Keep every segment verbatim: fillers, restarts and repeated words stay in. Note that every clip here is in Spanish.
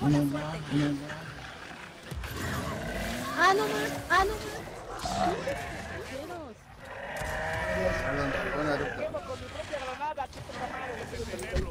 Uno más, uno más. Ah, no más, ah, no más. Perdón, perdón, Naruto. Llevo con mi propia granada, chico de madre, le quiero tenerlo.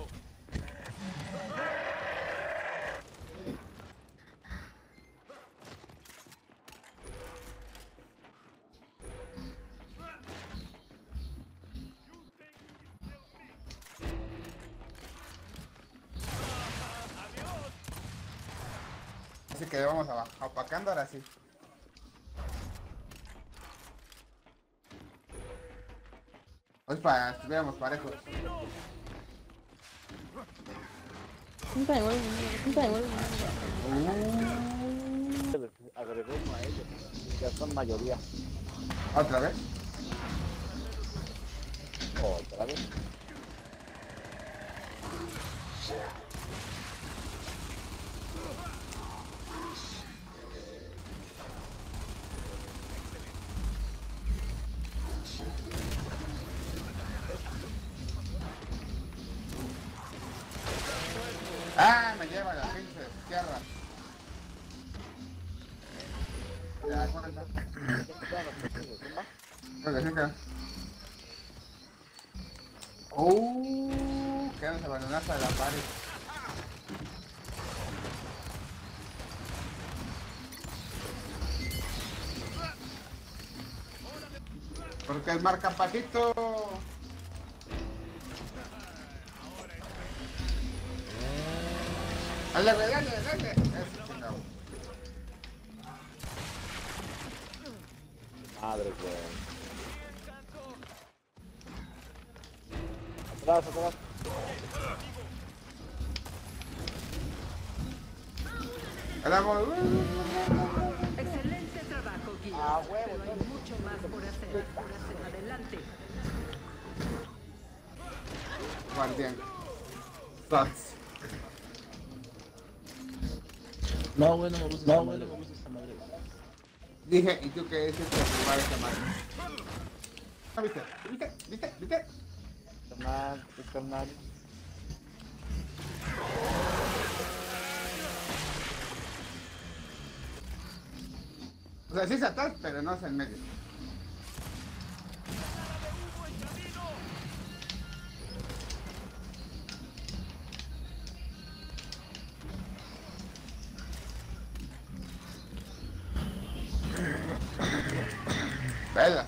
Así que vamos abajo, apacando ahora sí. Hoy para estuviéramos parejos. Nunca me vuelvo, nunca me vuelvo. Agregó uno a ellos, ya son mayoría. ¿Otra vez? Otra vez. Ah, me lleva la pinche izquierda. Ya, cuenta. Creo que sí, creo. Uh, quedan ese balonazo de la pared. Porque el marca patito. Dale, dale, dale. Eso, chingado. Madre, güey. Atrás, atrás. Vamos. Excelente trabajo, Guido. Ah, huevo, Pero hay mucho más por hacer. Por hacer adelante. Guardián. Stats. No, güey, no me gusta. No, güey, no me gusta esta madre. Dije, ¿y tú qué dices que jugar esta madre? ¿No viste? ¿Viste? ¿Viste? ¿Viste? Carnal, carnal. O sea, sí es atrás, pero no es en medio. Vela.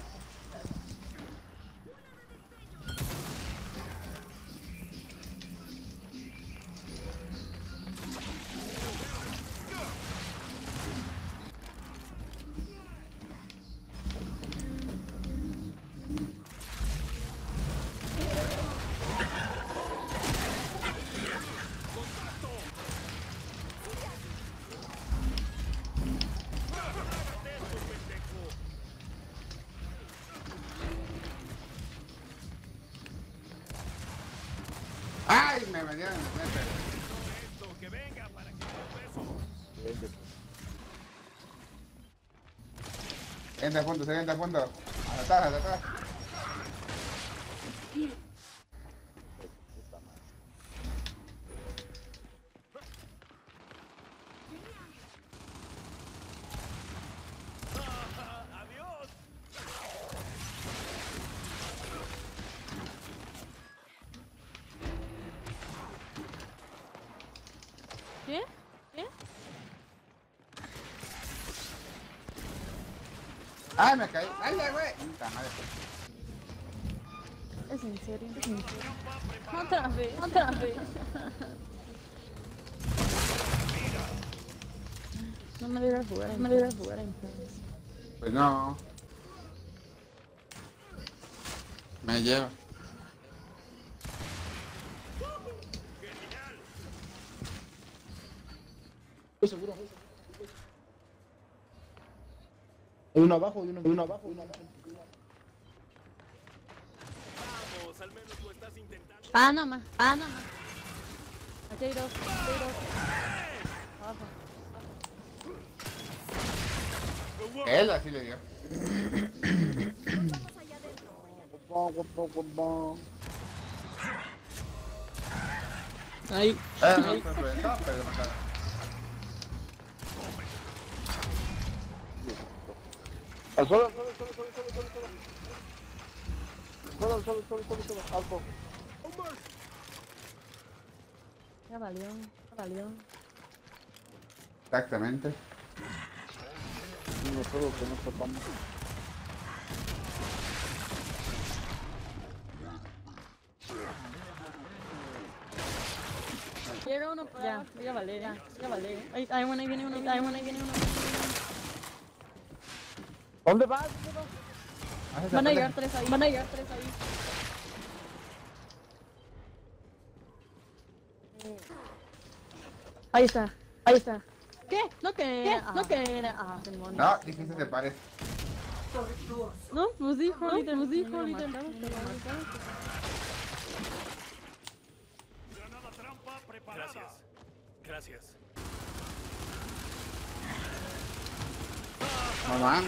¡Ay! Me vendieron el sniper. Que venga para que yo beso. Entra a fondo, se entra a fondo. A atrás, a atrás. Adiós. ¿Qué? ¿Qué? ¡Ay, me caí! ¡Dale, güey! Puta madre. Es en serio, es en serio. Otra vez, otra vez. No me debes jugar, no me debes jugar en Friends. Pues no. Me lleva. Estoy seguro. Hay uno abajo, hay uno, hay uno abajo, hay uno abajo. Vamos, al menos lo estás intentando. Ah, no más, ah, no más. Aquí hay dos, aquí hay dos. Abajo. Él así le dio. Ahí. Eh, no, pero no, pero lo mataron. Al suelo, al suelo, al suelo, al suelo, al suelo, al suelo. Solo, solo, solo, solo, solo, alto. Ya valió, ya valió. Exactamente. Y nosotros que nos topamos. Llega uno por ya, ya vale, ya, ya vale. Hay, hay uno, ahí viene uno, hay uno, ahí viene uno. ¿Dónde vas? Van a llegar tres ahí, van a llegar tres ahí. Ahí está, ahí está. ¿Qué? No que, ¿Qué? No que era. Ah, demonio. No, dijiste te pares. No, pues dijo, líder, pues dijo, líder. Granada trampa preparada. Gracias. Gracias. No mames.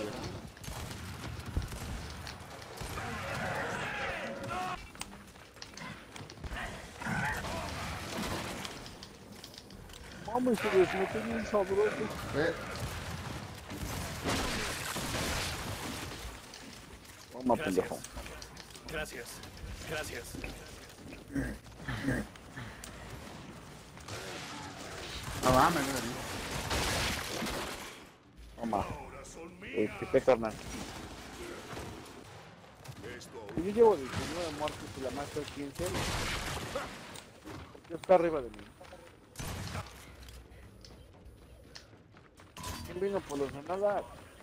Vamos, se desmete bien sabroso. Eh, Vamos, pendejo. Gracias. Gracias. No mames, güey. Toma. Este, qué carnal. Yo llevo diecinueve muertos y la más es quince. Yo está arriba de mí. ¿Quién vino por los granadas?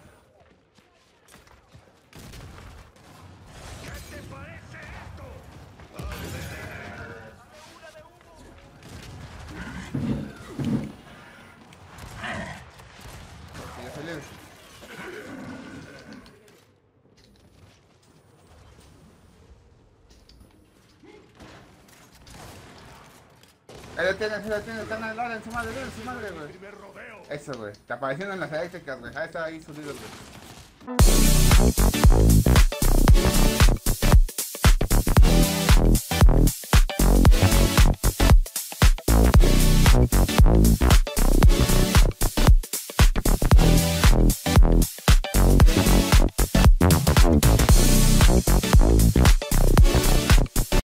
Ya salió. Ahí lo tienes, ahí lo tienes, están en en su madre, en su madre, güey. Eso, güey. Te apareciendo en las eléctricas, güey. Ahí está ahí subido, güey.